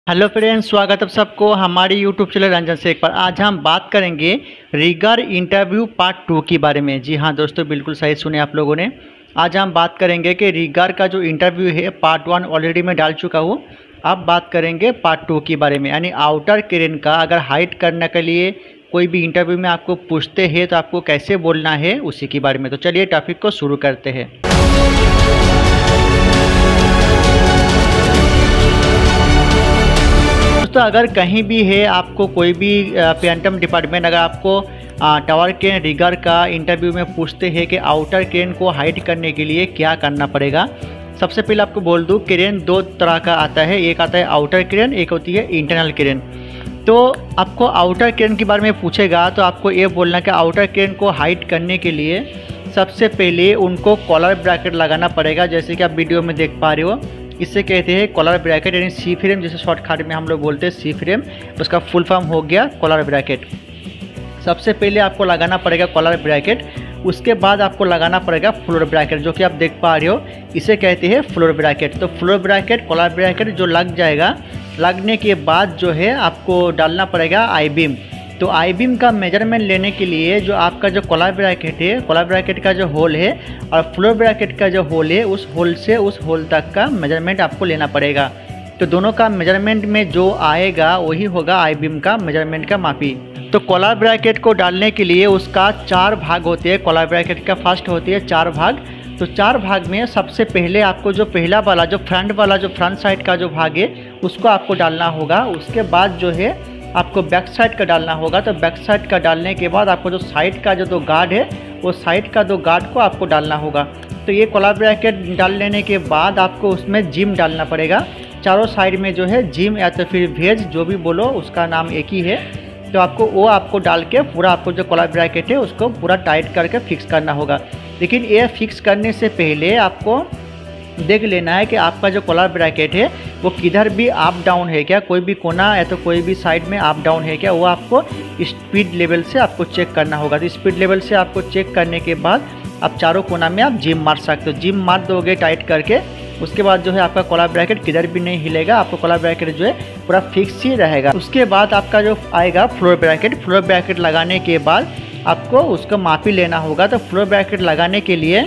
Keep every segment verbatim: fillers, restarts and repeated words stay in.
Hello friends, स्वागत है सबको हमारे यूट्यूब चैनल रंजन शेख पर। आज हम बात करेंगे रिगर इंटरव्यू पार्ट टू के बारे में। जी हाँ दोस्तों, बिल्कुल सही सुने आप लोगों ने। आज हम बात करेंगे कि रिगर का जो इंटरव्यू है पार्ट वन ऑलरेडी मैं डाल चुका हूँ। अब बात करेंगे पार्ट टू के बारे में, यानी आउटर क्रेन का अगर हाइट करने के लिए कोई भी इंटरव्यू में आपको पूछते हैं तो आपको कैसे बोलना है उसी के बारे में। तो चलिए टॉपिक को शुरू करते हैं। दोस्तों, अगर कहीं भी है आपको कोई भी पेंटम डिपार्टमेंट अगर आपको टावर क्रेन रिगर का इंटरव्यू में पूछते हैं कि आउटर क्रेन को हाइड करने के लिए क्या करना पड़ेगा। सबसे पहले आपको बोल दूं, क्रेन दो तरह का आता है, एक आता है आउटर क्रेन, एक होती है इंटरनल क्रेन। तो आपको आउटर क्रेन के बारे में पूछेगा तो आपको ये बोलना कि आउटर क्रेन को हाइड करने के लिए सबसे पहले उनको कॉलर ब्रैकेट लगाना पड़ेगा। जैसे कि आप वीडियो में देख पा रहे हो, इससे कहते हैं कॉलर ब्रैकेट, यानी सी फ्रेम, जैसे शॉर्टकट में हम लोग बोलते हैं सी फ्रेम, उसका फुल फॉर्म हो गया कॉलर ब्रैकेट। सबसे पहले आपको लगाना पड़ेगा कॉलर ब्रैकेट, उसके बाद आपको लगाना पड़ेगा फ्लोर ब्रैकेट, जो कि आप देख पा रहे हो, इसे कहते हैं फ्लोर ब्रैकेट। तो फ्लोर ब्रैकेट, कॉलर ब्रैकेट जो लग जाएगा, लगने के बाद जो है आपको डालना पड़ेगा आई बीम। तो आई बीम का मेजरमेंट लेने के लिए जो आपका जो कॉलर ब्रैकेट है, कॉलर ब्रैकेट का जो होल है और फ्लोर ब्रैकेट का जो होल है, उस होल से उस होल तक का मेजरमेंट आपको लेना पड़ेगा। तो दोनों का मेजरमेंट में जो आएगा वही होगा आई बीम का मेजरमेंट का मापी। तो कॉलर ब्रैकेट को डालने के लिए उसका चार भाग होते हैं। कॉलर ब्रैकेट का फर्स्ट होती है चार भाग। तो चार भाग में सबसे पहले आपको जो पहला वाला जो फ्रंट वाला जो फ्रंट साइड का जो भाग है उसको आपको डालना होगा। उसके बाद जो है आपको बैक साइड का डालना होगा। तो बैक साइड का डालने के बाद आपको जो साइड का जो दो गार्ड है वो साइड का दो गार्ड को आपको डालना होगा। तो ये कॉलर ब्रैकेट डाल लेने के बाद आपको उसमें जिम डालना पड़ेगा। चारों साइड में जो है जिम या तो फिर भेज, जो भी बोलो, उसका नाम एक ही है। तो आपको वो आपको डाल के पूरा आपको जो कॉलर ब्रैकेट है उसको पूरा टाइट करके फिक्स करना होगा। लेकिन ये फिक्स करने से पहले आपको देख लेना है कि आपका जो कॉलर ब्रैकेट है वो किधर भी अप डाउन है क्या, कोई भी कोना या तो कोई भी साइड में अप डाउन है क्या, वो आपको स्पीड लेवल से आपको चेक करना होगा। तो स्पीड लेवल से आपको चेक करने के बाद आप चारों कोना में आप जिम मार सकते हो। जिम मार दोगे टाइट करके, उसके बाद जो है आपका कॉलर ब्रैकेट किधर भी नहीं हिलेगा, आपको कॉलर ब्रैकेट जो है पूरा फिक्स ही रहेगा। उसके बाद आपका जो आएगा फ्लोर ब्रैकेट, फ्लोर ब्रैकेट लगाने के बाद आपको उसका मापी लेना होगा। तो फ्लोर ब्रैकेट लगाने के लिए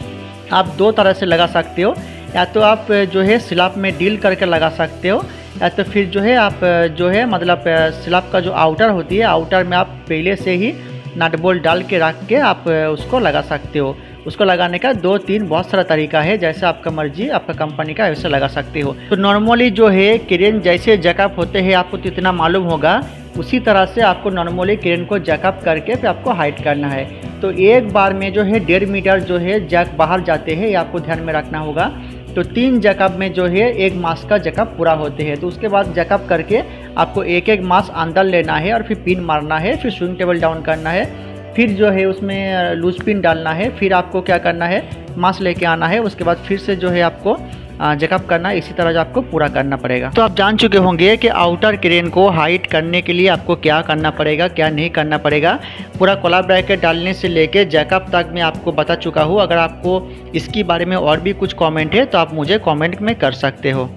आप दो तरह से लगा सकते हो, या तो आप जो है स्लैब में डील करके लगा सकते हो, या तो फिर जो है आप जो है मतलब स्लैब का जो आउटर होती है, आउटर में आप पहले से ही नट बोल्ट डाल के रख के आप उसको लगा सकते हो। उसको लगाने का दो तीन बहुत सारा तरीका है, जैसे आपका मर्जी, आपका कंपनी का, वैसे लगा सकते हो। तो नॉर्मली जो है क्रेन जैसे जैकअप होते हैं आपको तो इतना मालूम होगा, उसी तरह से आपको नॉर्मली क्रेन को जैकअप करके फिर आपको हाइट करना है। तो एक बार में जो है डेढ़ मीटर जो है जैक बाहर जाते हैं, ये आपको ध्यान में रखना होगा। तो तीन जैकअप में जो है एक मास का जैकअप पूरा होते हैं। तो उसके बाद जैकअप करके आपको एक एक मास अंदर लेना है और फिर पिन मारना है, फिर स्विंग टेबल डाउन करना है, फिर जो है उसमें लूज पिन डालना है, फिर आपको क्या करना है, मास लेके आना है। उसके बाद फिर से जो है आपको जैकअप करना है। इसी तरह जो आपको पूरा करना पड़ेगा। तो आप जान चुके होंगे कि आउटर क्रेन को हाइट करने के लिए आपको क्या करना पड़ेगा, क्या नहीं करना पड़ेगा। पूरा कॉलर ब्रैकेट डालने से लेके जैकअप तक मैं आपको बता चुका हूँ। अगर आपको इसके बारे में और भी कुछ कमेंट है तो आप मुझे कमेंट में कर सकते हो।